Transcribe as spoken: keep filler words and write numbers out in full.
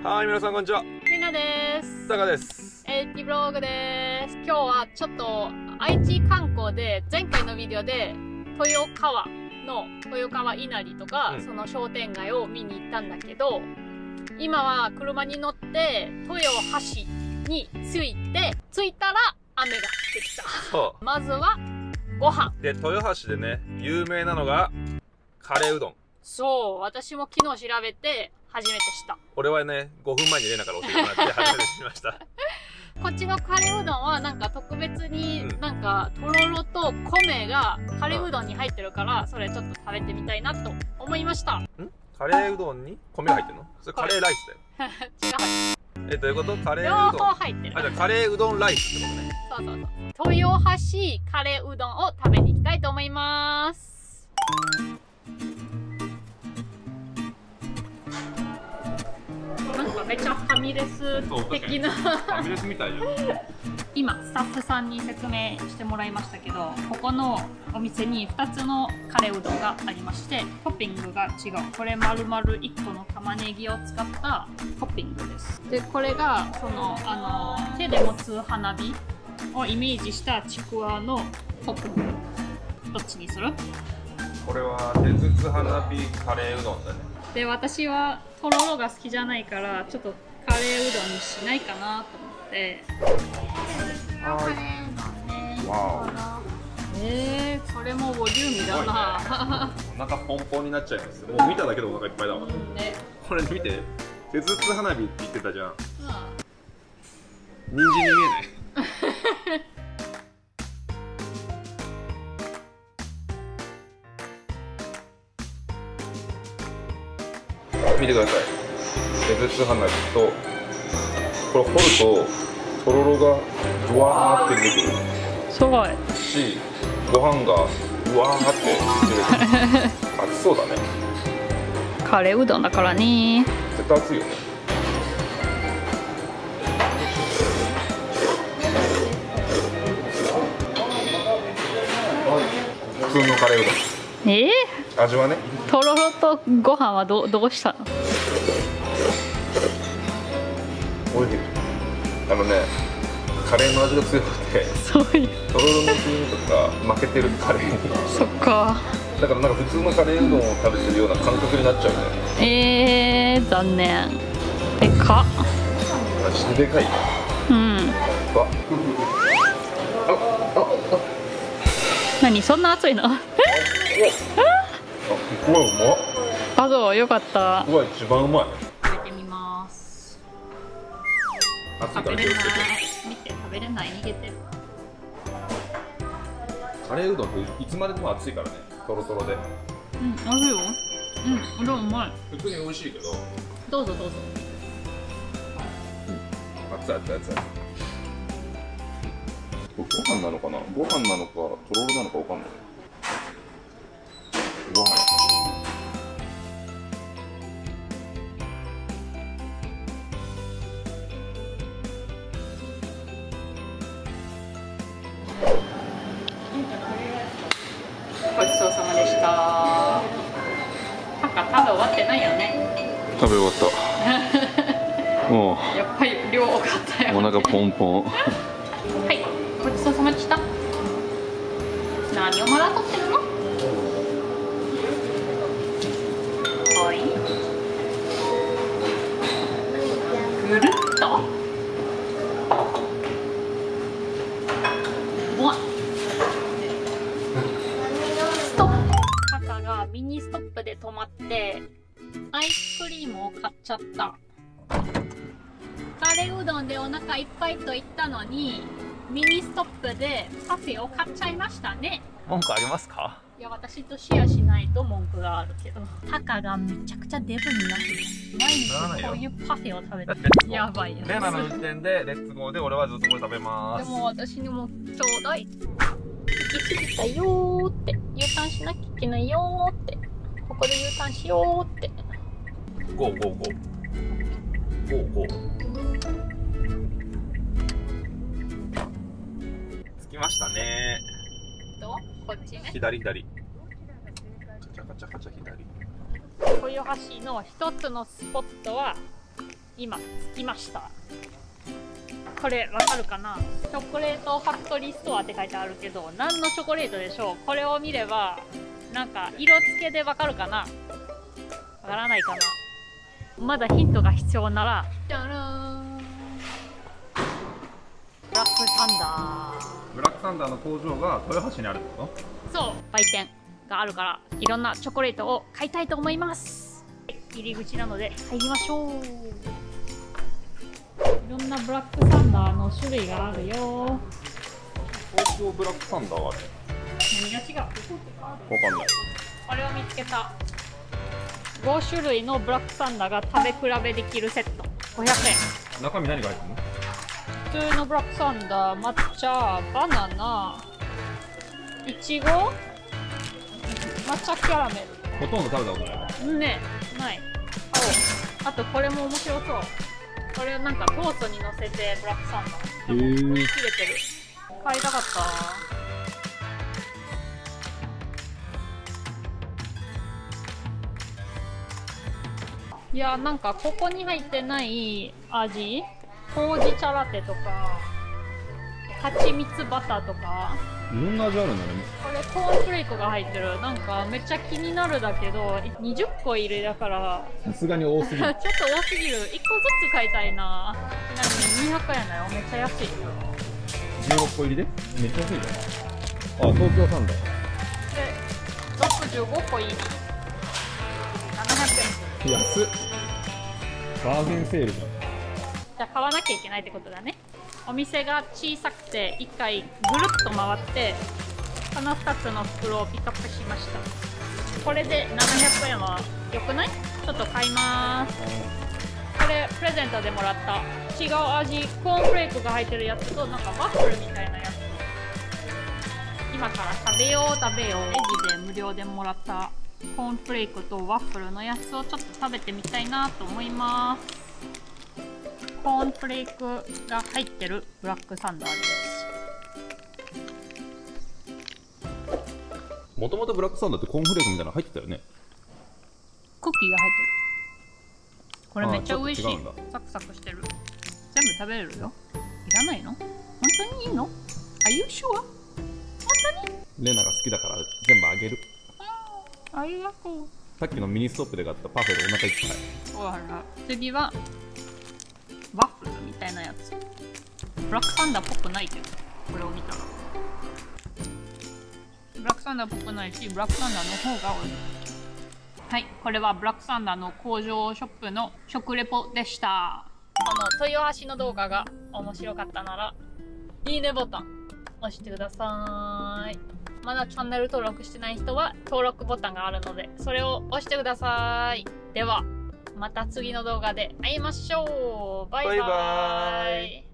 はい、皆さんこんにちは。 みなです。 タカです。 エイティブログです。今日はちょっと愛知観光で、前回のビデオで豊川の豊川稲荷とか、うん、その商店街を見に行ったんだけど、今は車に乗って豊橋に着いて、着いたら雨が降ってきた。そう。まずはご飯。 で、豊橋でね、有名なのがカレーうどん。 そう、私も昨日調べて初めて知った。 俺はね、ごふんまえにレナから教えてもらって初めて知りました。 こっちのカレーうどんはなんか特別になんかとろろと米がカレーうどんに入ってるから、それちょっと食べてみたいなと思いました。ん？ カレーうどんに米が入ってるの？それカレーライスだよ。違う。え、どういうこと？カレーうどん。両方入ってる。あ、じゃあカレーうどんライスってことね。 そうそうそう。豊橋カレーうどんを食べに行きたいと思います。なんかめっちゃファミレス的なファミレスみたいじゃん。 今スタッフさんに説明してもらいましたけど、ここのお店にふたつのカレーうどんがありまして、トッピングが違う。これ丸々いっこの玉ねぎを使ったトッピングです。でこれがそのあの手で持つ花火をイメージしたちくわのトッピング。どっちにする？ これは手筒花火カレーうどんだね。 で私はとろろが好きじゃないからちょっとカレーうどんにしないかなと思って。カレーうどんね。わお。えー、これもボリューミーだな。 お腹ポンポンになっちゃいます。もう見ただけでお腹いっぱいだわ。ね、これ見て、手筒花火って言ってたじゃん。人参に見えない。見てください。手筒花火とこれ掘るととろろがブワーって出てくる。 すごいし、ご飯がブワーって出てくる。熱そうだね。 カレーうどんだからね。 絶対熱いよね。普通のカレーうどん。 えー、味はね。 とろろとご飯はどどうしたの？ おいしい。あのね、カレーの味が強くて、 そういうとろろの風味とか負けてるカレーに。 そっか。 だからなんか普通のカレーうどんを食べてるような感覚になっちゃうんだよね。 えー、残念。でかっ。 マジででかい。 うん。 あ、あ、あ、 何そんな熱いの？ あ、これうまっ。 あ、そう、よかった。 これ一番うまい。 食べてみます。食べれない。見て、食べれない。逃げてる。 カレーうどんっていつまででも熱いからね。とろとろで。うん、 あるよ。うん、うどんうまい。 普通に美味しいけど。 どうぞどうぞ。 うん、熱い熱い熱い。ご飯なのかな。ご飯なのか、とろろなのかわかんない。ご飯。 ごちそうさまでした。パカ食べ終わってないよね。 食べ終わった。もう。 やっぱり量多かったよ、ね。 お腹ポンポン。はい、 ごちそうさまでした。何をまだ撮ってるの？はい。ぐるっと。わっ。ストップ。カカがミニストップで止まってアイスクリームを買っちゃった。カレーうどんでお腹いっぱいと言ったのにミニストップでパフェを買っちゃいましたね。 文句ありますか？ いや、私とシェアしないと文句があるけど、タカがめちゃくちゃデブになってる。毎日こういうパフェを食べてる。やばいやつ。 レナの運転でレッツゴーで俺はずっとこれ食べます。 でも私にもちょうだい。行き過ぎたよーって、U ターンしなきゃいけないよーって、ここで U ターンしよーって。 ゴーゴーゴーゴーゴー。着きましたね。 どう？こっちね。 左左。カチャカチャカチャ左。 豊橋の一つのスポットは今着きました。これわかるかな？チョコレートファクトリーストアって書いてあるけど、何のチョコレートでしょう？これを見ればなんか色付けでわかるかな？わからないかな？まだヒントが必要なら、じゃらーん、ブラックサンダー。 ブラックサンダーの工場が豊橋にあるってこそう、売店があるからいろんなチョコレートを買いたいと思います。入り口なので入りましょう。いろんなブラックサンダーの種類があるよ。 と？東京ブラックサンダーはあれ何が違う？ わかんない。 これを見つけた。ご種類のブラックサンダーが食べ比べできるセット。ごひゃくえん。 中身何が入ってるの？ 普通のブラックサンダー、抹茶、バナナ、いちご、抹茶キャラメほとんど食べたことない。 ル。ねえ、ない。買おう。あとこれも面白そう。これなんかトーストに乗せてブラックサンダー。 へー。 売り切れてる。買いたかった。いや、なんかここに入ってない味、ほうじ茶ラテとか蜂蜜バターとか、 いろんな味あるんだね。 これコーンフレークが入ってる。なんかめっちゃ気になるだけどにじゅっこ入りだからさすがに多すぎる。 ちょっと多すぎる。いっこずつ買いたいな。ちなみににひゃくえんだよ。めっちゃ安い。 じゅうろっこ入りでめっちゃ安いじゃん。あ、東京サンダー。 でろくじゅうごこ入りななひゃくえん。 安っ。バーゲンセールじゃん。 じゃあ買わなきゃいけないってことだね。お店が小さくていっかいぐるっと回ってこのふたつの袋をピックアップしました。これでななひゃくえんは良くない？ちょっと買います。これプレゼントでもらった違う味、コーンフレークが入ってるやつとなんかワッフルみたいなやつ。今から食べよう食べよう。レジで無料でもらったコーンフレークとワッフルのやつをちょっと食べてみたいなと思います。コーンフレークが入ってるブラックサンダーです。 もともとブラックサンダーってコーンフレークみたいなの入ってたよね。 クッキーが入ってる。これめっちゃ美味しい。 あーちょっと違うんだ。 サクサクしてる。全部食べれるよ。いらないの？本当にいいの？ Are you sure？ 本当に？ レナが好きだから全部あげる。 ありがとう。 さっきのミニストップで買ったパフェでお腹いっぱい。 ほら、次はワッフルみたいなやつ。ブラックサンダーっぽくないけど、これを見たらブラックサンダーっぽくないし、ブラックサンダーの方が美味しい。はい、これはブラックサンダーの工場ショップの食レポでした。この豊橋の動画が面白かったならいいねボタン押してください。まだチャンネル登録してない人は登録ボタンがあるのでそれを押してください。ではまた次の動画で会いましょう。バイバイ。 バイバイ。